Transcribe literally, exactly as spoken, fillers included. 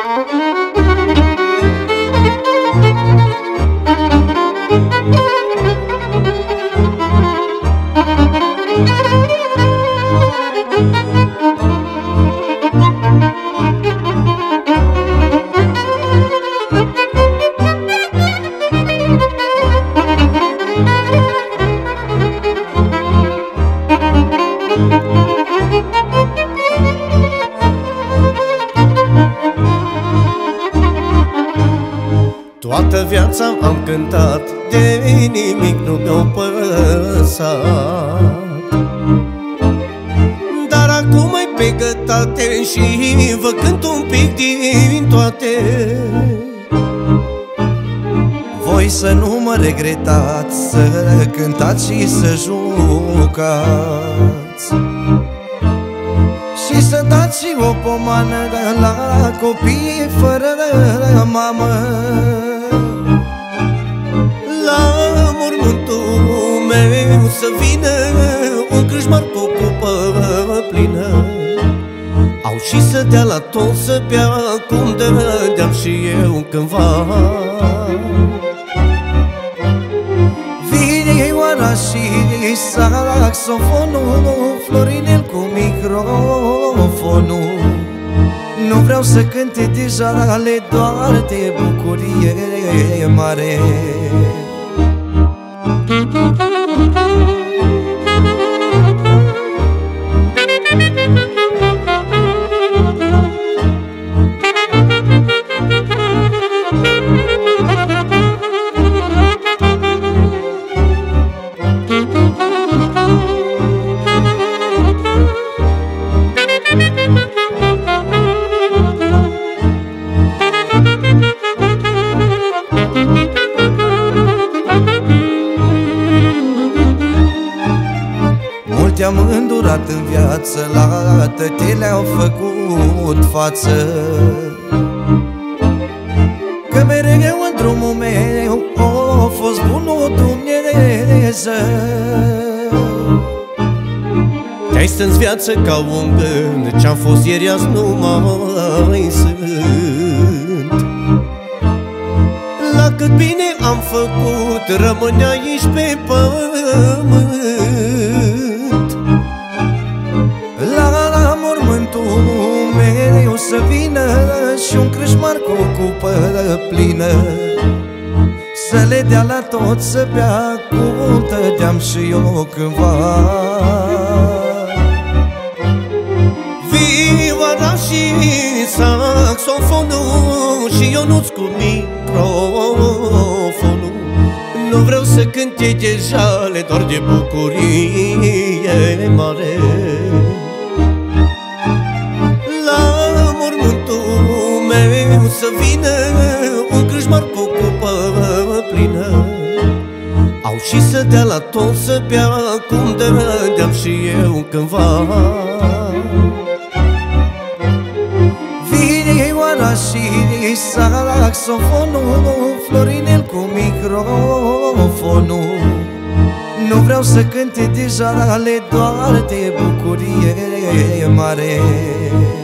Toată viața am cântat, de nimic nu mi-o păsat. Dar acum ai pe gătate și vă cânt un pic din toate. Voi să nu mă regretați, să cântați și să jucați, și să dați și o pomană la copii fără mamă. La mormântul meu să vină un crâșmar cu o cupă plină. Au și să dea la toți să bea, cum dădeam și eu cândva. Vioara și saxofonul, Florinel cu microfonul. Nu vreau să cânte deja, le doar de bucurie mare. Te-am îndurat în viață, la tătele au făcut față, că mereu în drumul meu a fost bunul Dumnezeu. Te-ai stâns viață ca un gând, ce-am fost ieri azi nu mai sunt. La cât bine am făcut, rămâne aici pe pământ. La mormântul meu să vină și un crâșmar cu o cupă plină, să le dea la toți să bea, cum dădeam și eu cândva. Vioara și saxofonul și Ionuț cu microfonul. Nu vreau să cânte deja, le doar de bucurie mare. La mormântul meu să vină un crâșmar cu o cupă plină. Au și să dea la toți să bea, cum dădeam și eu cândva. Vioara și saxofonul, Florinel cu microfonul. Nu vreau să cânte deja, le doar de bucurie mare.